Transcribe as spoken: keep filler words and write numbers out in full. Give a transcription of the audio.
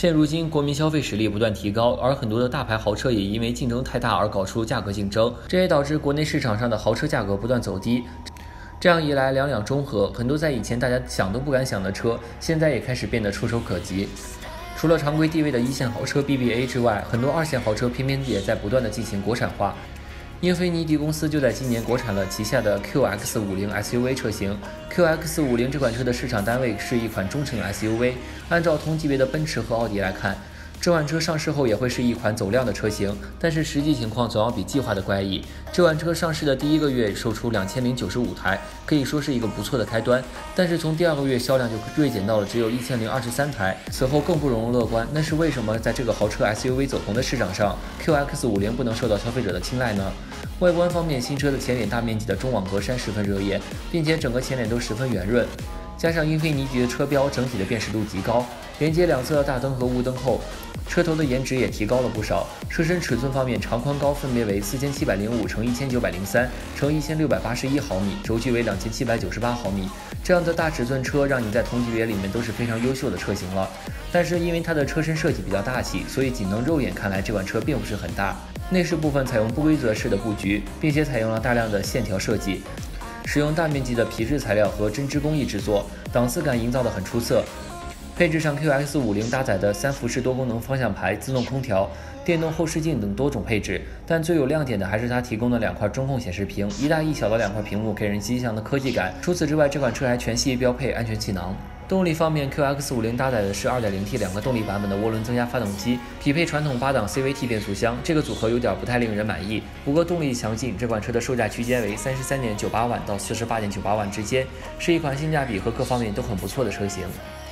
现如今，国民消费实力不断提高，而很多的大牌豪车也因为竞争太大而搞出价格竞争，这也导致国内市场上的豪车价格不断走低。这样一来，两两中和，很多在以前大家想都不敢想的车，现在也开始变得触手可及。除了常规地位的一线豪车 B B A 之外，很多二线豪车偏偏也在不断的进行国产化。英菲尼迪公司就在今年国产了旗下的 Q X 五十 S U V 车型。Q X 五十 这款车的市场单位是一款中程 S U V， 按照同级别的奔驰和奥迪来看，这款车上市后也会是一款走量的车型，但是实际情况总要比计划的怪异。这款车上市的第一个月售出两千零九十五台，可以说是一个不错的开端，但是从第二个月销量就锐减到了只有一千零二十三台，此后更不容乐观。那是为什么在这个豪车 S U V 走红的市场上 ，Q X 五十 不能受到消费者的青睐呢？外观方面，新车的前脸大面积的中网格栅十分热艳，并且整个前脸都十分圆润。加上英菲尼迪的车标，整体的辨识度极高，连接两侧的大灯和雾灯后，车头的颜值也提高了不少。车身尺寸方面，长宽高分别为四千七百零五乘一千九百零三乘一千六百八十一毫米，轴距为两千七百九十八毫米。这样的大尺寸车，让你在同级别里面都是非常优秀的车型了。但是因为它的车身设计比较大气，所以仅能肉眼看来，这款车并不是很大。内饰部分采用不规则式的布局，并且采用了大量的线条设计。使用大面积的皮质材料和针织工艺制作，档次感营造得很出色。配置上 Q X 五十 搭载的三辐式多功能方向盘、自动空调、电动后视镜等多种配置，但最有亮点的还是它提供的两块中控显示屏，一大一小的两块屏幕给人极强的科技感。除此之外，这款车还全系标配安全气囊。动力方面 ，Q X 五十 搭载的是 二点零 T 两个动力版本的涡轮增压发动机，匹配传统八档 C V T 变速箱，这个组合有点不太令人满意。不过动力强劲，这款车的售价区间为三十三点九八万到四十八点九八万之间，是一款性价比和各方面都很不错的车型。